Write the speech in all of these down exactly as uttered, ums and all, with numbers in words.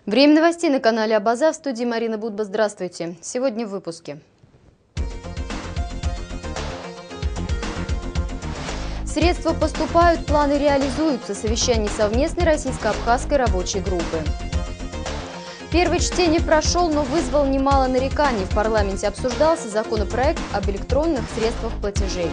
Время новостей на канале Абаза. В студии Марина Будба. Здравствуйте. Сегодня в выпуске. Средства поступают, планы реализуются. Совещание совместной российско-абхазской рабочей группы. Первое чтение прошел, но вызвал немало нареканий. В парламенте обсуждался законопроект об электронных средствах платежей.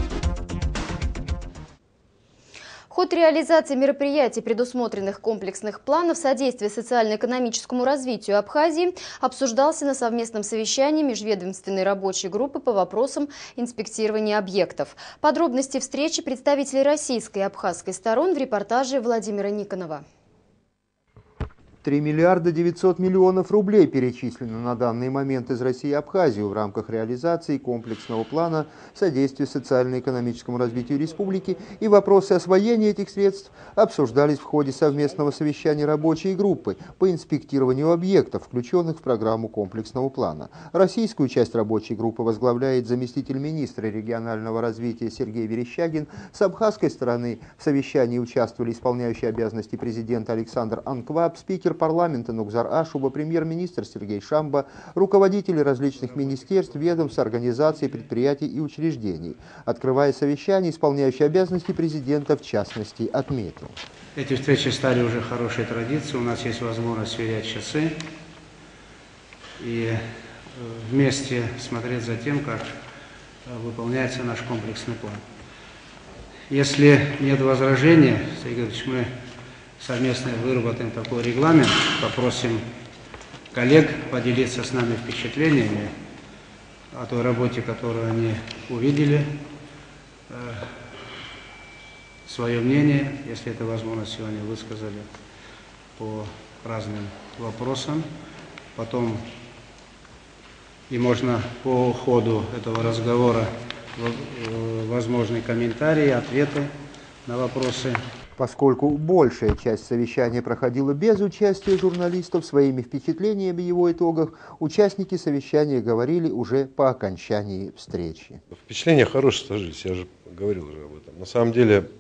Ход реализации мероприятий, предусмотренных комплексных планов содействия социально-экономическому развитию Абхазии, обсуждался на совместном совещании межведомственной рабочей группы по вопросам инспектирования объектов. Подробности встречи представителей российской и абхазской сторон в репортаже Владимира Никонова. три миллиарда девятьсот миллионов рублей перечислено на данный момент из России и Абхазии в рамках реализации комплексного плана содействия социально-экономическому развитию республики, и вопросы освоения этих средств обсуждались в ходе совместного совещания рабочей группы по инспектированию объектов, включенных в программу комплексного плана. Российскую часть рабочей группы возглавляет заместитель министра регионального развития Сергей Верещагин. С абхазской стороны в совещании участвовали исполняющий обязанности президента Александр Анкваб, спикер парламента Нугзар Ашуба, премьер-министр Сергей Шамба, руководители различных министерств, ведомств, организаций, предприятий и учреждений. Открывая совещание, исполняющий обязанности президента в частности отметил: эти встречи стали уже хорошей традицией. У нас есть возможность сверять часы и вместе смотреть за тем, как выполняется наш комплексный план. Если нет возражений, Сергей Георгиевич, мы совместно выработаем такой регламент, попросим коллег поделиться с нами впечатлениями о той работе, которую они увидели, свое мнение, если это возможно, сегодня высказали по разным вопросам. Потом и можно по ходу этого разговора возможные комментарии, ответы на вопросы. Поскольку большая часть совещания проходила без участия журналистов, своими впечатлениями о его итогах участники совещания говорили уже по окончании встречи. Впечатления хорошие сложились, я же говорил уже об этом. На самом деле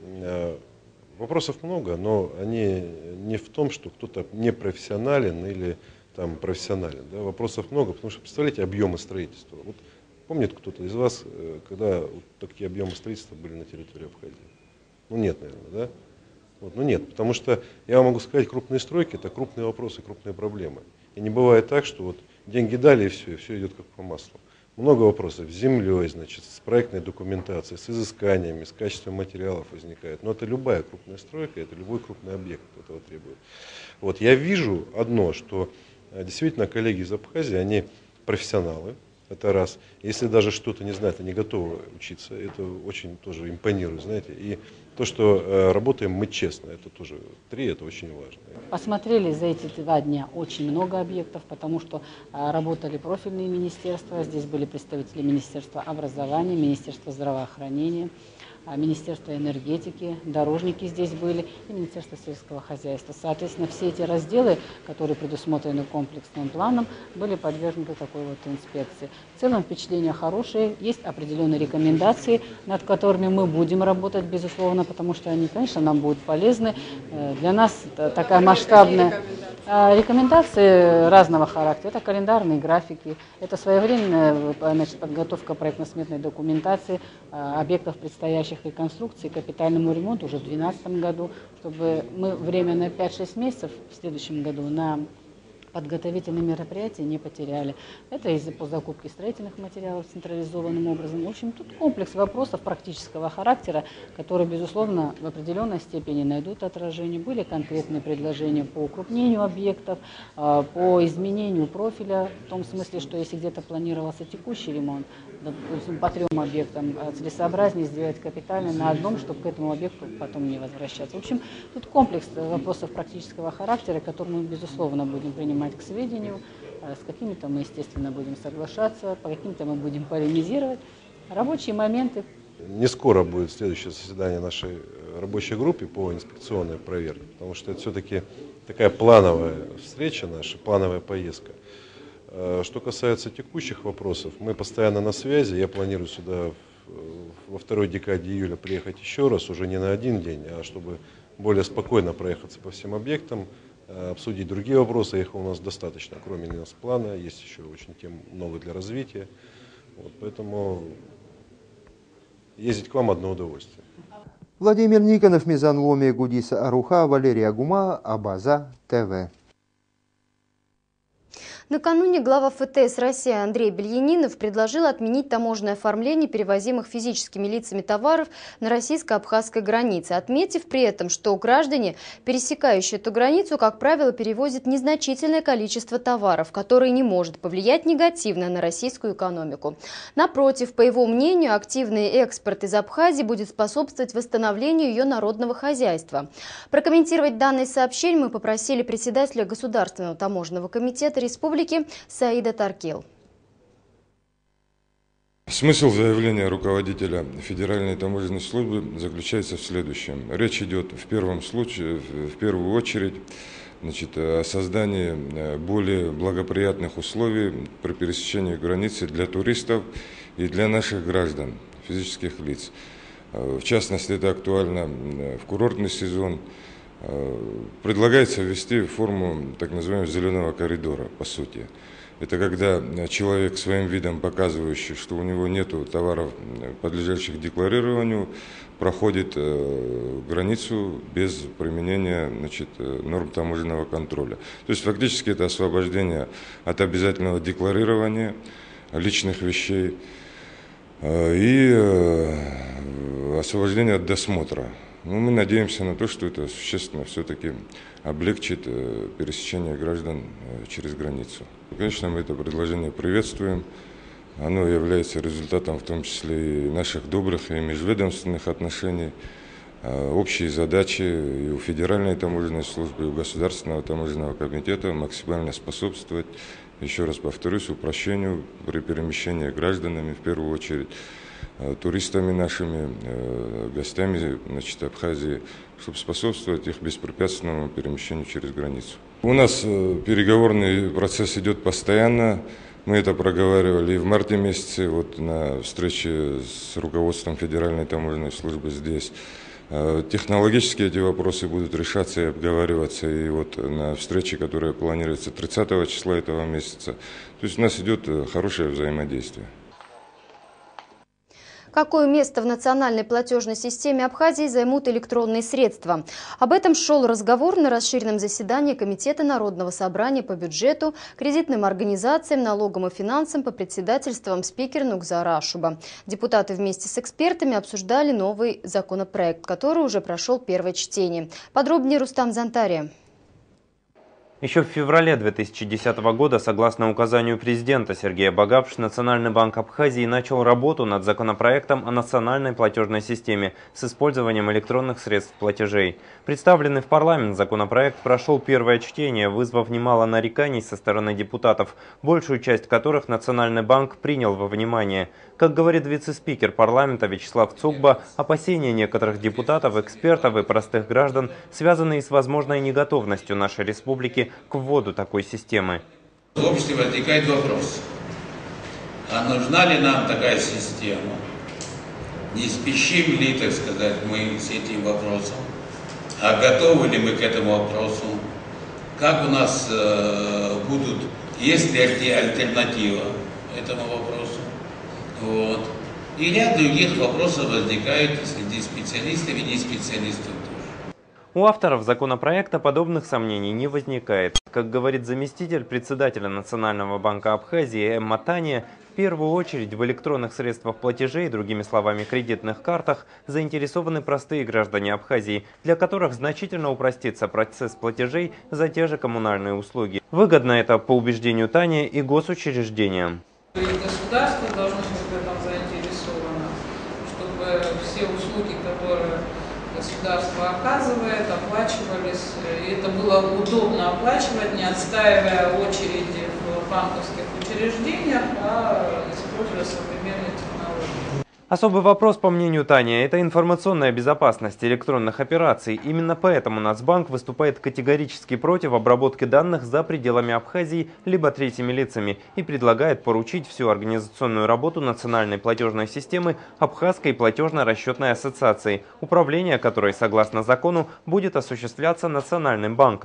вопросов много, но они не в том, что кто-то непрофессионален или там профессионален. Да? Вопросов много, потому что, представляете, объемы строительства. Вот помнит кто-то из вас, когда вот такие объемы строительства были на территории Абхазии? Ну нет, наверное, да? Вот, ну нет, потому что, я вам могу сказать, крупные стройки – это крупные вопросы, крупные проблемы. И не бывает так, что вот деньги дали и все, и все идет как по маслу. Много вопросов с землей, значит, с проектной документацией, с изысканиями, с качеством материалов возникает. Но это любая крупная стройка, это любой крупный объект этого требует. Вот, я вижу одно, что действительно коллеги из Абхазии, они профессионалы. Это раз. Если даже что-то не знают, они готовы учиться, это очень тоже импонирует, знаете. И то, что э, работаем мы честно, это тоже три, это очень важно. Посмотрели за эти два дня очень много объектов, потому что э, работали профильные министерства, здесь были представители Министерства образования, Министерства здравоохранения, Министерство энергетики, дорожники здесь были и Министерство сельского хозяйства. Соответственно, все эти разделы, которые предусмотрены комплексным планом, были подвергнуты такой вот инспекции. В целом впечатления хорошие, есть определенные рекомендации, над которыми мы будем работать, безусловно, потому что они, конечно, нам будут полезны. Для нас такая масштабная... Рекомендации разного характера. Это календарные графики, это своевременная, значит, подготовка проектно-сметной документации объектов предстоящих реконструкций, капитальному ремонту уже в две тысячи двенадцатом году, чтобы мы время на пять-шесть месяцев в следующем году на подготовительные мероприятия не потеряли. Это из-за по закупке строительных материалов централизованным образом. В общем, тут комплекс вопросов практического характера, которые, безусловно, в определенной степени найдут отражение. Были конкретные предложения по укрупнению объектов, по изменению профиля, в том смысле, что если где-то планировался текущий ремонт, допустим, по трем объектам, целесообразнее сделать капитально на одном, чтобы к этому объекту потом не возвращаться. В общем, тут комплекс вопросов практического характера, который мы, безусловно, будем принимать к сведению. С какими-то мы, естественно, будем соглашаться, по каким-то мы будем полемизировать. Рабочие моменты. Не скоро будет следующее заседание нашей рабочей группы по инспекционной проверке, потому что это все-таки такая плановая встреча наша, плановая поездка. Что касается текущих вопросов, мы постоянно на связи. Я планирую сюда во второй декаде июля приехать еще раз, уже не на один день, а чтобы более спокойно проехаться по всем объектам, обсудить другие вопросы. Их у нас достаточно, кроме Инвестплана, есть еще очень тем много для развития. Вот, поэтому ездить к вам одно удовольствие. Владимир Никонов, Мизан Ломи, Гудиса Аруха, Валерия Гума, Абаза, ТВ. Накануне глава ФТС России Андрей Бельянинов предложил отменить таможенное оформление перевозимых физическими лицами товаров на российско-абхазской границе, отметив при этом, что граждане, пересекающие эту границу, как правило, перевозят незначительное количество товаров, которое не может повлиять негативно на российскую экономику. Напротив, по его мнению, активный экспорт из Абхазии будет способствовать восстановлению ее народного хозяйства. Прокомментировать данное сообщение мы попросили председателя Государственного таможенного комитета Республики Саида Таркел. Смысл заявления руководителя Федеральной таможенной службы заключается в следующем. Речь идет в первом случае, в первую очередь, значит, о создании более благоприятных условий при пересечении границы для туристов и для наших граждан, физических лиц. В частности, это актуально в курортный сезон. Предлагается ввести форму так называемого зеленого коридора, по сути. Это когда человек своим видом, показывающий, что у него нет товаров, подлежащих декларированию, проходит границу без применения, значит, норм таможенного контроля. То есть фактически это освобождение от обязательного декларирования личных вещей и освобождение от досмотра. Но мы надеемся на то, что это существенно все-таки облегчит пересечение граждан через границу. Конечно, мы это предложение приветствуем. Оно является результатом в том числе и наших добрых и межведомственных отношений. Общие задачи и у Федеральной таможенной службы, и у Государственного таможенного комитета максимально способствовать, еще раз повторюсь, упрощению при перемещении гражданами, в первую очередь, туристами нашими, гостями, значит, Абхазии, чтобы способствовать их беспрепятственному перемещению через границу. У нас переговорный процесс идет постоянно. Мы это проговаривали и в марте месяце, вот на встрече с руководством Федеральной таможенной службы здесь. Технологически эти вопросы будут решаться и обговариваться и вот на встрече, которая планируется тридцатого числа этого месяца. То есть у нас идет хорошее взаимодействие. Какое место в национальной платежной системе Абхазии займут электронные средства? Об этом шел разговор на расширенном заседании Комитета Народного собрания по бюджету, кредитным организациям, налогам и финансам по председательствам спикера Нугзара Ашуба. Депутаты вместе с экспертами обсуждали новый законопроект, который уже прошел первое чтение. Подробнее Рустам Зантария. Еще в феврале две тысячи десятого года, согласно указанию президента Сергея Багапш, Национальный банк Абхазии начал работу над законопроектом о национальной платежной системе с использованием электронных средств платежей. Представленный в парламент законопроект прошел первое чтение, вызвав немало нареканий со стороны депутатов, большую часть которых Национальный банк принял во внимание. Как говорит вице-спикер парламента Вячеслав Цукба, опасения некоторых депутатов, экспертов и простых граждан связаны с возможной неготовностью нашей республики к вводу такой системы. В обществе возникает вопрос, а нужна ли нам такая система? Не спешим ли, так сказать, мы с этим вопросом? А готовы ли мы к этому вопросу? Как у нас э, будут, есть ли альтернатива этому вопросу? Вот. И ряд других вопросов возникает среди специалистов и не специалистов тоже. У авторов законопроекта подобных сомнений не возникает. Как говорит заместитель председателя Национального банка Абхазии Эмма Тания, в первую очередь в электронных средствах платежей, другими словами кредитных картах, заинтересованы простые граждане Абхазии, для которых значительно упростится процесс платежей за те же коммунальные услуги. Выгодно это, по убеждению Тани, и госучреждениям. И государство должно быть в этом заинтересовано, чтобы все услуги, которые государство оказывает, оплачивались, и это было удобно оплачивать, не отстаивая очереди в банковских учреждениях, а используя современные технологии. Особый вопрос, по мнению Тани, это информационная безопасность электронных операций. Именно поэтому Нацбанк выступает категорически против обработки данных за пределами Абхазии либо третьими лицами и предлагает поручить всю организационную работу национальной платежной системы Абхазской платежно-расчетной ассоциации, управление которой, согласно закону, будет осуществляться Национальным банком.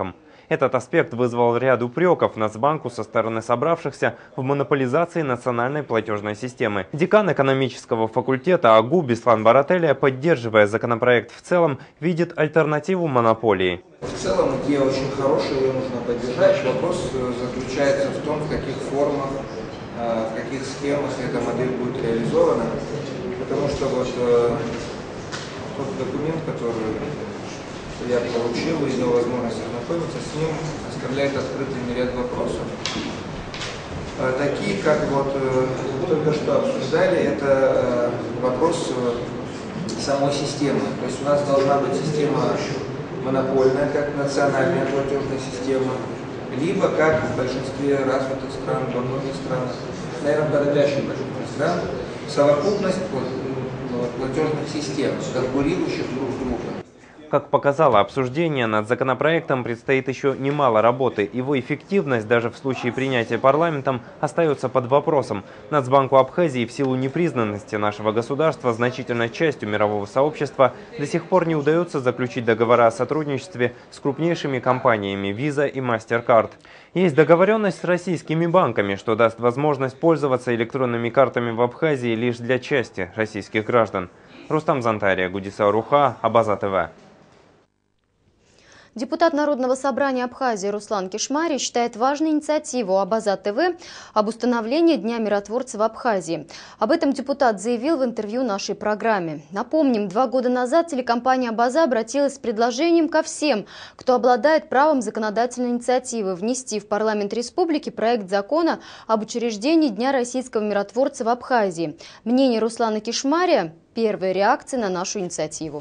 Этот аспект вызвал ряд упреков Нацбанку со стороны собравшихся в монополизации национальной платежной системы. Декан экономического факультета АГУ Беслан Барателя, поддерживая законопроект в целом, видит альтернативу монополии. В целом идея очень хорошая, ее нужно поддержать. Вопрос заключается в том, в каких формах, в каких схемах эта модель будет реализована. Потому что вот тот документ, который я получил и имел возможность ознакомиться с ним, оставляет открытыми ряд вопросов. Такие, как вот только что обсуждали, это вопрос самой системы. То есть у нас должна быть система монопольная, как национальная платежная система, либо, как в большинстве развитых стран, во многих странах, наверное, подавляющее большинство стран, совокупность платежных систем, конкурирующих друг с другом. Как показало обсуждение, над законопроектом предстоит еще немало работы. Его эффективность даже в случае принятия парламентом остается под вопросом. Нацбанку Абхазии в силу непризнанности нашего государства значительной частью мирового сообщества до сих пор не удается заключить договора о сотрудничестве с крупнейшими компаниями Visa и MasterCard. Есть договоренность с российскими банками, что даст возможность пользоваться электронными картами в Абхазии лишь для части российских граждан. Рустам Зантария, Гудиса Руха, Абаза ТВ. Депутат Народного собрания Абхазии Руслан Кишмари считает важной инициативу Абаза ТВ об установлении Дня миротворца в Абхазии. Об этом депутат заявил в интервью нашей программе. Напомним, два года назад телекомпания Абаза обратилась с предложением ко всем, кто обладает правом законодательной инициативы, внести в парламент республики проект закона об учреждении Дня российского миротворца в Абхазии. Мнение Руслана Кишмари – первая реакция на нашу инициативу.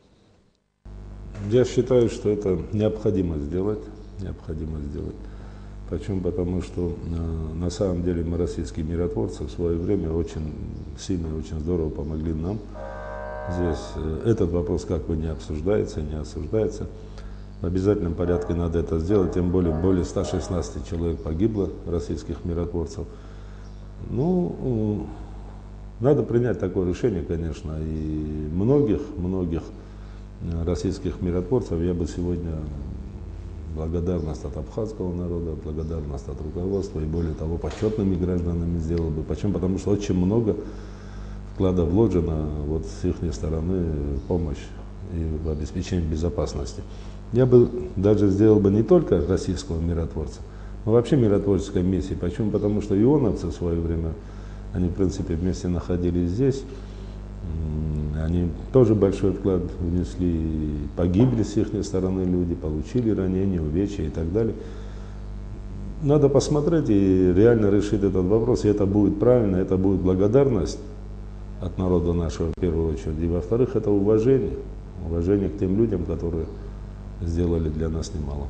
Я считаю, что это необходимо сделать, необходимо сделать. Почему? Потому что э, на самом деле мы, российские миротворцы, в свое время очень сильно и очень здорово помогли нам. Здесь э, этот вопрос как бы не обсуждается, не осуждается. В обязательном порядке надо это сделать, тем более более ста шестнадцати человек погибло, российских миротворцев. Ну, э, надо принять такое решение, конечно, и многих, многих российских миротворцев я бы сегодня благодарность от абхазского народа, благодарность от руководства и более того почетными гражданами сделал бы. Почему? Потому что очень много вкладов вложено вот с их стороны в помощь и в обеспечение безопасности. Я бы даже сделал бы не только российского миротворца, но вообще миротворческой миссии. Почему? Потому что ионовцы в свое время, они в принципе вместе находились здесь. Они тоже большой вклад внесли, погибли с их стороны люди, получили ранения, увечья и так далее. Надо посмотреть и реально решить этот вопрос, и это будет правильно, это будет благодарность от народа нашего в первую очередь, и во-вторых, это уважение, уважение к тем людям, которые сделали для нас немало.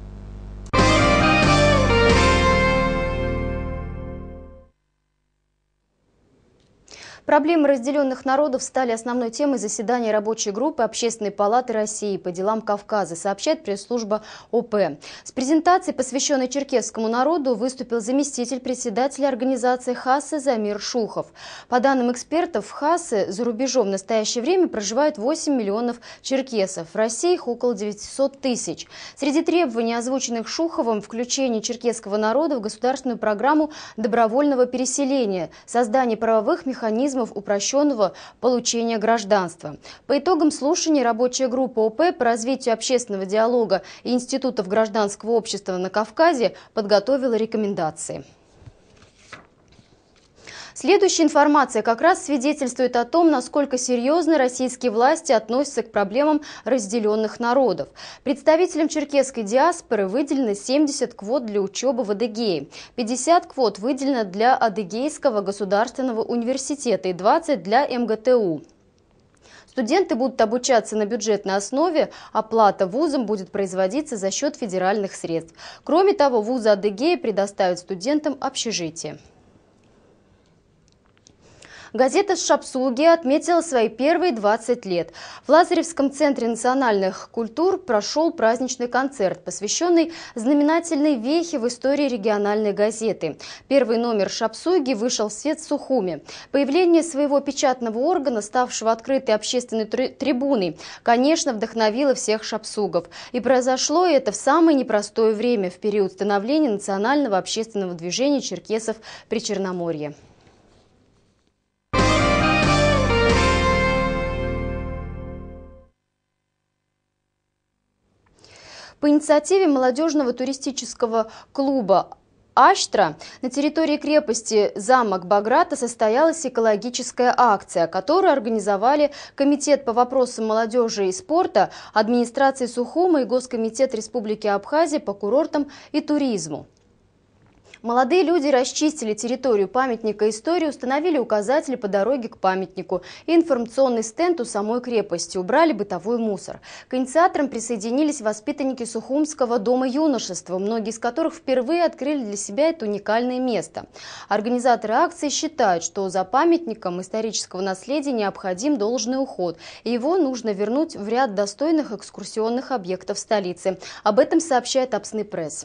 Проблемы разделенных народов стали основной темой заседания рабочей группы Общественной палаты России по делам Кавказа, сообщает пресс-служба ОП. С презентацией, посвященной черкесскому народу, выступил заместитель председателя организации ХАССы Замир Шухов. По данным экспертов, в ХАССы за рубежом в настоящее время проживают восемь миллионов черкесов. В России их около девятисот тысяч. Среди требований, озвученных Шуховым, включение черкесского народа в государственную программу добровольного переселения, создание правовых механизмов упрощенного получения гражданства. По итогам слушаний рабочая группа ОП по развитию общественного диалога и институтов гражданского общества на Кавказе подготовила рекомендации. Следующая информация как раз свидетельствует о том, насколько серьезно российские власти относятся к проблемам разделенных народов. Представителям черкесской диаспоры выделено семьдесят квот для учебы в Адыгее, пятьдесят квот выделено для Адыгейского государственного университета и двадцать для эм гэ тэ у. Студенты будут обучаться на бюджетной основе, оплата вузам будет производиться за счет федеральных средств. Кроме того, вузы Адыгеи предоставят студентам общежитие. Газета «Шапсуги» отметила свои первые двадцать лет. В Лазаревском центре национальных культур прошел праздничный концерт, посвященный знаменательной вехе в истории региональной газеты. Первый номер «Шапсуги» вышел в свет в Сухуми. Появление своего печатного органа, ставшего открытой общественной трибуной, конечно, вдохновило всех шапсугов. И произошло это в самое непростое время, в период становления национального общественного движения черкесов при Черноморье. По инициативе молодежного туристического клуба «Аштра» на территории крепости замок Баграта состоялась экологическая акция, которую организовали Комитет по вопросам молодежи и спорта, администрации Сухума и Госкомитет Республики Абхазия по курортам и туризму. Молодые люди расчистили территорию памятника истории, установили указатели по дороге к памятнику и информационный стенд у самой крепости, убрали бытовой мусор. К инициаторам присоединились воспитанники Сухумского дома юношества, многие из которых впервые открыли для себя это уникальное место. Организаторы акции считают, что за памятником исторического наследия необходим должный уход, и его нужно вернуть в ряд достойных экскурсионных объектов столицы. Об этом сообщает Апсны пресс.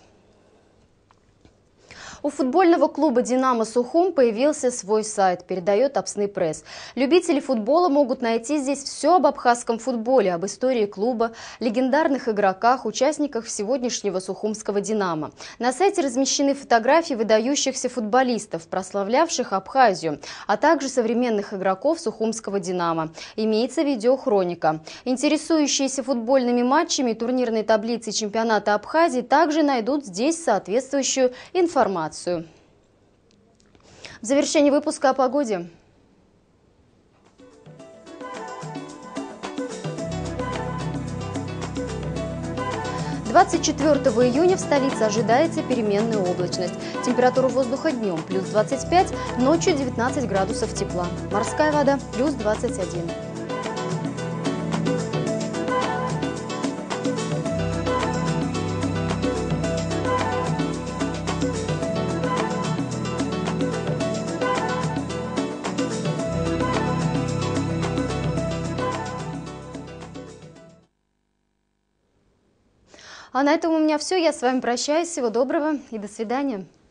У футбольного клуба «Динамо Сухум» появился свой сайт, передает Апсны пресс. Любители футбола могут найти здесь все об абхазском футболе, об истории клуба, легендарных игроках, участниках сегодняшнего сухумского «Динамо». На сайте размещены фотографии выдающихся футболистов, прославлявших Абхазию, а также современных игроков сухумского «Динамо». Имеется видеохроника. Интересующиеся футбольными матчами и турнирной таблицей чемпионата Абхазии также найдут здесь соответствующую информацию. В завершении выпуска о погоде. двадцать четвёртого июня в столице ожидается переменная облачность. Температура воздуха днем плюс двадцать пять, ночью девятнадцать градусов тепла. Морская вода плюс двадцать один. А на этом у меня все. Я с вами прощаюсь. Всего доброго и до свидания.